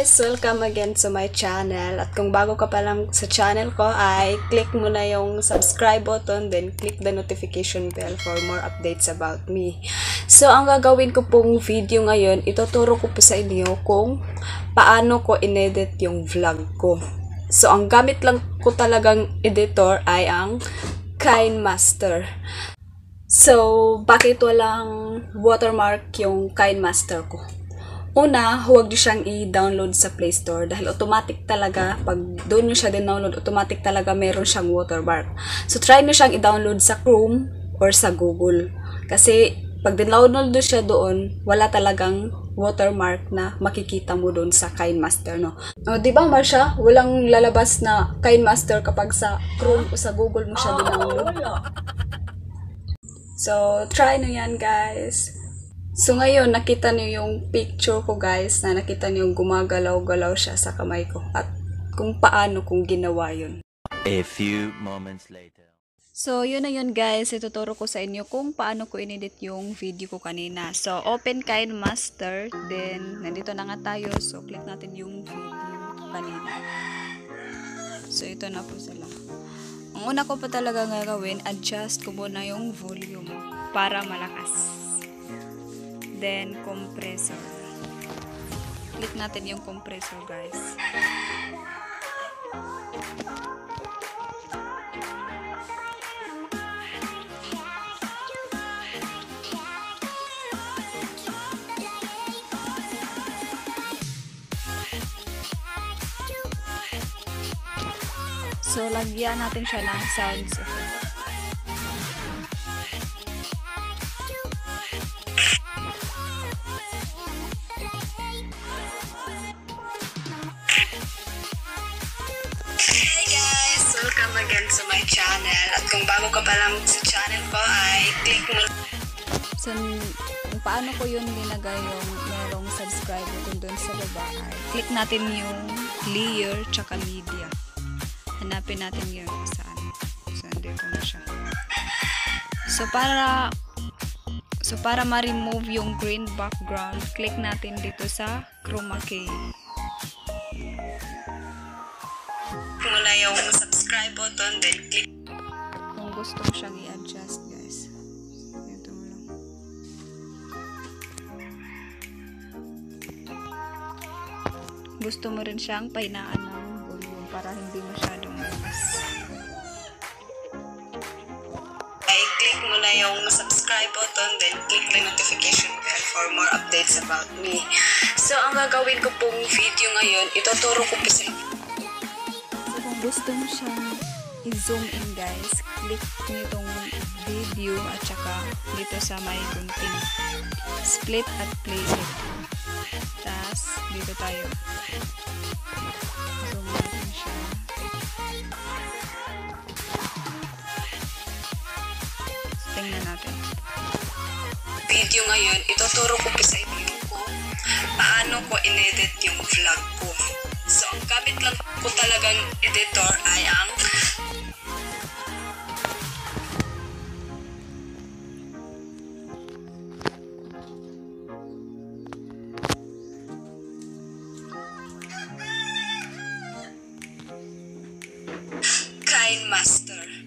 guys! Welcome again to my channel. At kung bago ka pa lang sa channel ko ay click mo na yung subscribe button, then click the notification bell for more updates about me. So, ang gagawin ko pong video ngayon, ituturo ko po sa inyo kung paano ko inedit yung vlog ko. So, ang gamit lang ko talagang editor ay ang KineMaster. So, bakit walang watermark yung KineMaster ko? Una, huwag nyo siyang i-download sa Play Store dahil automatic talaga, pag doon nyo siya din-download, automatic talaga meron siyang watermark. So, try nyo siyang i-download sa Chrome or sa Google. Kasi, pag din-download nyo siya doon, wala talagang watermark na makikita mo doon sa KineMaster, no? O, diba, Marsha? Walang lalabas na KineMaster kapag sa Chrome o sa Google mo siya din-download. So, try nyo yan, guys. So, ngayon, nakita niyo yung picture ko, guys, na nakita niyo yung gumagalaw-galaw siya sa kamay ko. At kung paano kung ginawa yun. A few moments later. So, yun na yun, guys. Ituturo ko sa inyo kung paano ko inedit yung video ko kanina. So, open KineMaster. Then, nandito na nga tayo. So, click natin yung video kanina. So, ito na po sila. Ang una ko pa talaga gagawin, adjust ko muna yung volume para malakas. Then, compressor. Click natin yung compressor, guys. So, lagyan natin siya ng sounds effect. Welcome again to my channel. At kung bago ka pa lang sa channel ko ay click mo. So, kung paano ko yun linagay yung merong subscribe button doon sa baba ay click natin yung layer tsaka media. Hanapin natin yun saan. So, dito na siya. So, para ma-remove yung green background, click natin dito sa chroma key. Muna yung subscribe button, then click. Kung gusto mo siyang i-adjust, guys. Ito lang. Gusto mo rin siyang pahinaan ng volume para hindi masyadong lakas. Ay, click mo na yung subscribe button, then click the notification bell for more updates about me. So, ang gagawin ko pong video ngayon, ituturo ko po sa inyo. Gusto mo siyang i-zoom in, guys, click nyo itong video at saka dito sa may gunting split at play it. Tapos dito tayo zoom natin siya. Tingnan natin video ngayon. Ituturo ko po sa inyo kung paano ko inedit yung vlog ko. So, ang gamit lang ko talagang editor ay ang KineMaster.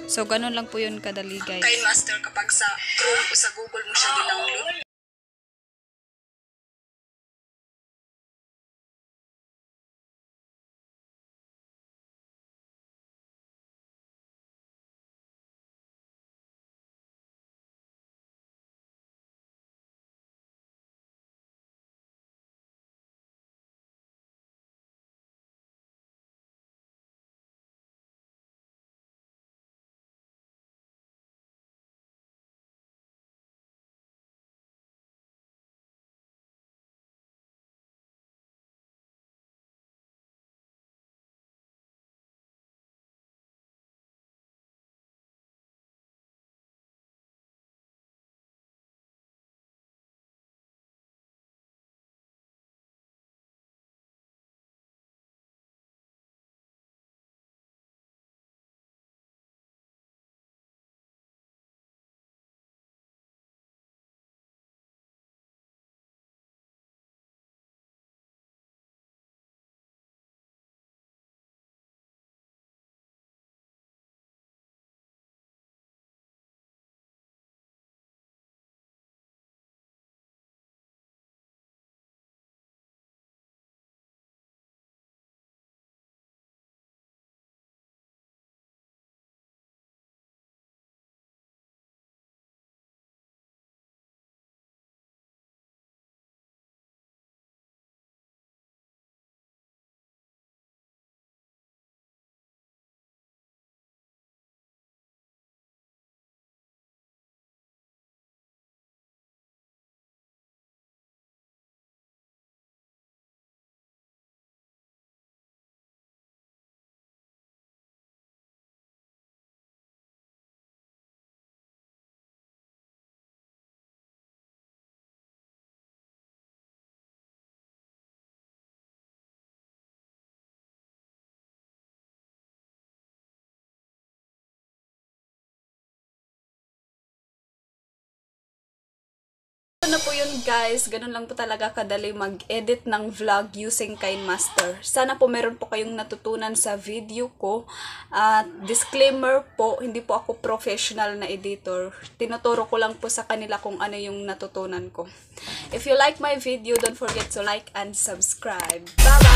So, ganun lang po yun kadali, guys. KineMaster kapag sa Chrome o sa Google mo siya download. Ano po yun, guys, ganun lang po talaga kadali mag-edit ng vlog using KineMaster. Sana po meron po kayong natutunan sa video ko. At disclaimer po, hindi po ako professional na editor. Tinuturo ko lang po sa kanila kung ano yung natutunan ko. If you like my video, don't forget to like and subscribe. Bye-bye!